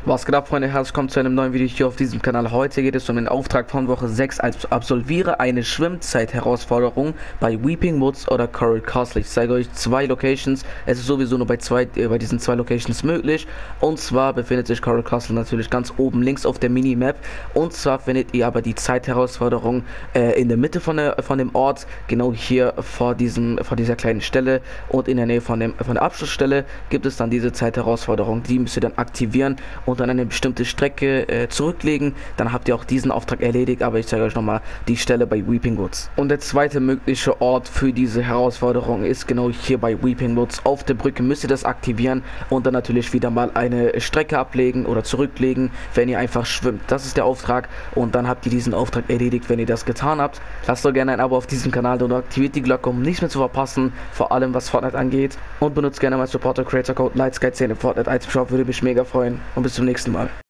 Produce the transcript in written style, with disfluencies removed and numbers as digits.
Was geht ab, Freunde? Herzlich willkommen zu einem neuen Video hier auf diesem Kanal. Heute geht es um den Auftrag von Woche 6 als absolviere eine Schwimmzeit-Herausforderung bei Weeping Woods oder Coral Castle. Ich zeige euch zwei Locations. Es ist sowieso nur bei diesen zwei Locations möglich. Und zwar befindet sich Coral Castle natürlich ganz oben links auf der Minimap. Und zwar findet ihr aber die Zeitherausforderung in der Mitte von dem Ort, genau hier vor dieser kleinen Stelle, und in der Nähe von der Abschlussstelle gibt es dann diese Zeitherausforderung. Die müsst ihr dann aktivieren und dann eine bestimmte Strecke zurücklegen. Dann habt ihr auch diesen Auftrag erledigt, aber ich zeige euch nochmal die Stelle bei Weeping Woods. Und der zweite mögliche Ort für diese Herausforderung ist genau hier bei Weeping Woods. Auf der Brücke müsst ihr das aktivieren und dann natürlich wieder mal eine Strecke ablegen oder zurücklegen, wenn ihr einfach schwimmt. Das ist der Auftrag und dann habt ihr diesen Auftrag erledigt, wenn ihr das getan habt. Lasst doch gerne ein Abo auf diesem Kanal und aktiviert die Glocke, um nichts mehr zu verpassen, vor allem was Fortnite angeht. Und benutzt gerne mein Supporter Creator Code LightSky10 im Fortnite Item Shop, würde mich mega freuen. Und bis zum nächsten Mal.